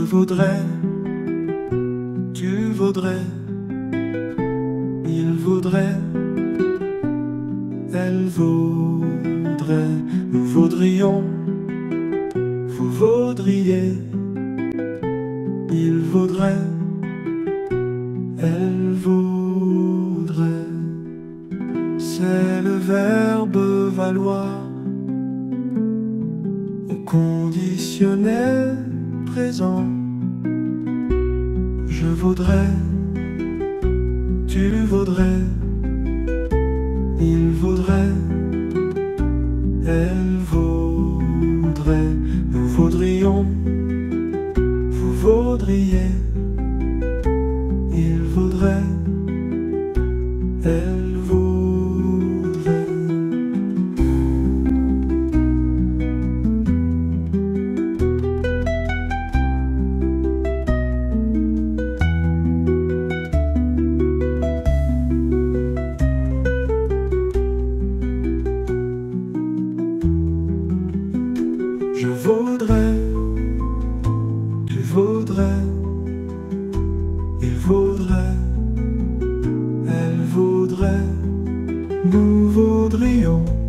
vaudrait, tu vaudrais, il vaudrait, elle vaudrait, nous vaudrions, vous vaudriez, il vaudrait, elle vaudrait. C'est le verbe valoir au conditionnel présent. Je vaudrais, tu vaudrais, il vaudrait, elle vaudrait, nous vaudrions, vous vaudriez, il vaudrait, elle vaudrait. Je vaudrais, tu vaudrais, il vaudrait, elle vaudrait, nous vaudrions.